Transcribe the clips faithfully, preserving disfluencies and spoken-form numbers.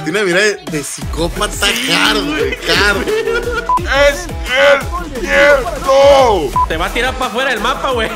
Tiene una mirada de, de psicópata hard, güey, hard. ¡Es el tiempo! Te va a tirar para afuera del mapa, güey.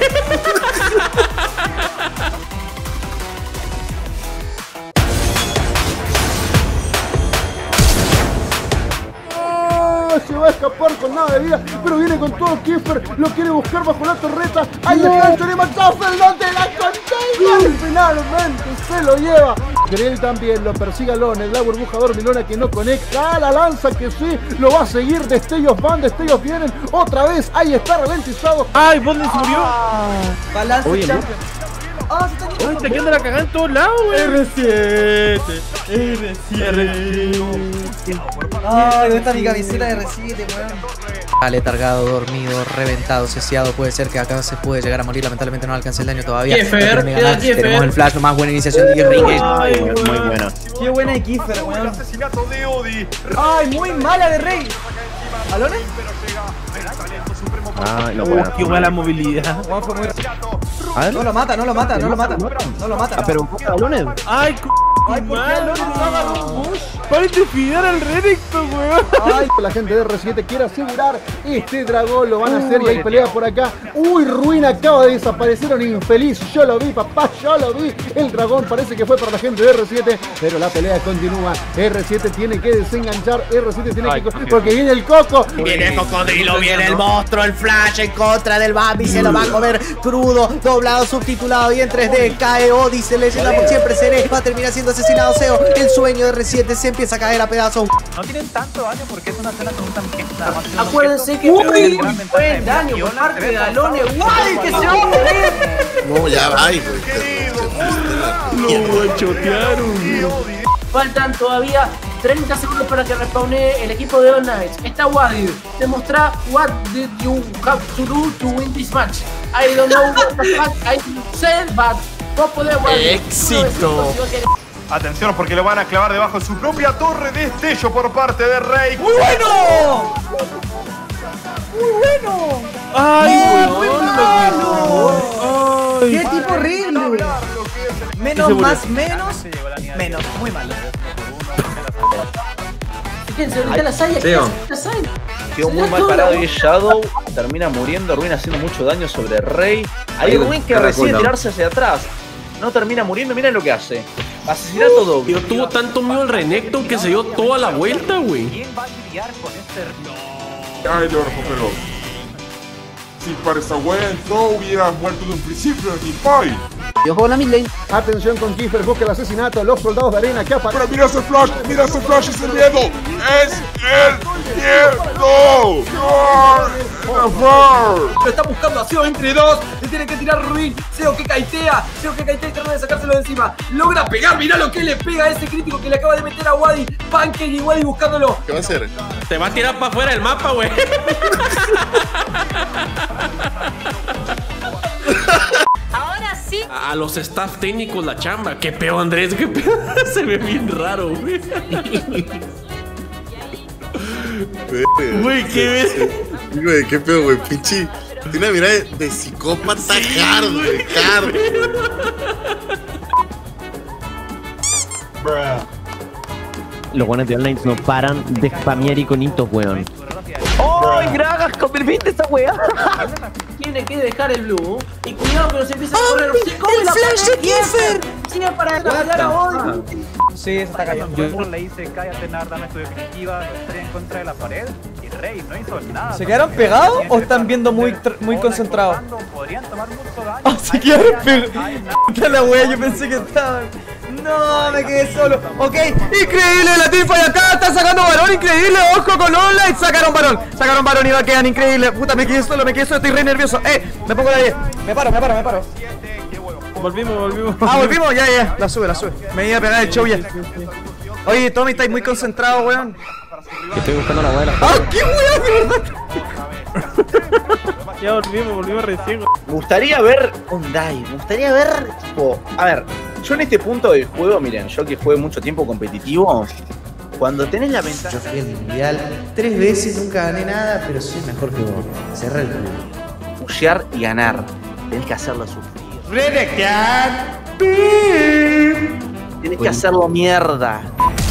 Se va a escapar con nada de vida, pero viene con todo Kiefer, lo quiere buscar bajo la torreta. Ahí está Anthony McDuffie, donde la contenga. Finalmente se lo lleva. Grell también lo persigue a Lone, la burbuja dormilona que no conecta a la lanza que sí, lo va a seguir. Destellos van, destellos vienen, otra vez, ahí está ralentizado. Ay, ¿dónde se murió? Balance champion. Oh, se está quedando la cagada en todos lados, güey. R siete, R siete. Ay, ¿dónde está mi camiseta de R siete, weón? Aletargado, dormido, reventado, ceciado. Puede ser que acá se puede llegar a morir. Lamentablemente no alcance el daño todavía. Kiefer, no ganar. Tenemos el flash, más buena iniciación de Ringue. Muy buena. Qué buena de Kiefer, weón. Asesinato de Odi. Ay, muy mala de Rey. ¿Alone? Ah, no, bueno, qué buena movilidad. Juan fue muy... No lo mata, no lo mata, no lo mata. No lo mata. Ah, pero un poco de balones. Ay, Ay, ¿por qué Alone no agarró un bush? para intimidar al Renekton, weón. Ay, la gente de R siete quiere asegurar este dragón, lo van a hacer y hay pelea por acá. Uy, Ruin acaba de desaparecer, un infeliz. Yo lo vi, papá, yo lo vi. El dragón parece que fue para la gente de R siete, pero la pelea continúa. R siete tiene que desenganchar, R siete tiene Ay, que... porque viene el Coco. Viene el cocodrilo, viene el monstruo, el flash en contra del Bambi. Se lo va a comer crudo, doblado, subtitulado y en tres D. Cae Odi, se leyenda por siempre seré. Va a terminar siendo asesinado Seo. El sueño de R siete se empieza a caer a pedazos. No tienen tanto daño porque es una zona con un tanque. Nada más tiene Acuérdense un que objeto. muy Gran ventaja buen de daño Maquión, por parte se ve de Alone. forzado. ¡Guay! ¡Que se va a morir! No, ya va, güey. Lo guachotearon. Faltan todavía treinta segundos para que respawnee el equipo de All Knights. Está Wadir. Demostra what did you have to do to win this match. I don't know what the fuck I said, but Copo de Wadir. Éxito. Atención porque lo van a clavar debajo de su propia torre de destello por parte de Rey. ¡Muy bueno! ¡Muy bueno! Ay, ¡Muy weón. malo! ¡Qué tipo horrible! Menos más, menos, menos. Muy malo. Fíjense, ahorita la Saya. Teo. La Saya. Quedó muy mal parado y Shadow termina muriendo, Ruin haciendo mucho daño sobre Rey. Ahí Ruin que recibe tirarse hacia atrás. No termina muriendo, miren lo que hace. Asesinato doble. Yo tuvo tanto miedo el Renekton que se dio toda la vuelta, güey. ¿Quién va a lidiar con este? Ay, Dios, pero si para esa wea no hubiera muerto de un principio en mi fight. Yo juego la mid lane. Atención con Kiefer, busca el asesinato. Los soldados de arena que aparecen. Pero mira ese flash, mira ese flash, ese miedo. Es el miedo. Lo está buscando a Seo entre dos. Le tiene que tirar Ruin. Seo que caitea. Seo que caitea y trata de sacárselo de encima. Logra pegar. Mirá lo que le pega a ese crítico que le acaba de meter a Wadi. Pancake y Wadi buscándolo. ¿Qué va a hacer? Te va a tirar para afuera del mapa, güey. Ahora sí. A los staff técnicos la chamba. Qué pedo, Andrés, qué pedo. Se ve bien raro, güey. Güey, qué Güey, qué pedo, güey, pinche. Tiene una mirada de, de psicópata hard, güey, hard. Los guanes de Online no paran de spamear iconitos, weón. ¡Oh, Gragas con el fin de esta wea! Tiene que dejar el blue. Y cuidado que no se empieza a correr. Se come ¡El la flash de Kiefer! Sigue para capturar a Odi. Sí, se está cayendo. Yo le hice cállate, Nar, dame tu definitiva. Lo estrellé en contra de la pared. Y Rey no hizo nada. ¿Se quedaron pegados o están viendo muy, muy concentrados? Podrían tomar mucho daño. ¡Ah, se quedaron pegados! ¡Qué la wea! Yo pensé que estaban... No, me quedé solo. Ok, increíble la teamfight acá. Está sacando varón, increíble. Ojo con online. Sacaron varón. Sacaron varón y va quedan increíble. Puta, me quedé solo, me quedé solo. Estoy re nervioso. Eh, me pongo la diez. Me paro, me paro, me paro. Volvimos, volvimos. Ah, volvimos. Ya, ya. La sube, la sube. Me iba a pegar el show ya. Oye, Tommy, estáis muy concentrado, weón. Estoy buscando la abuela. ¡Ah, qué weón, de verdad! Ya volvimos, volvimos recién. Me gustaría ver un dive, me gustaría ver, tipo, a ver, yo en este punto del juego, miren, yo que jugué mucho tiempo competitivo, cuando tenés la ventaja... Yo fui al mundial tres veces, nunca gané nada, pero soy mejor que vos. Cerra el culo. Pushear y ganar, tenés que hacerlo sufrir. Renekton. Tenés que hacerlo mierda.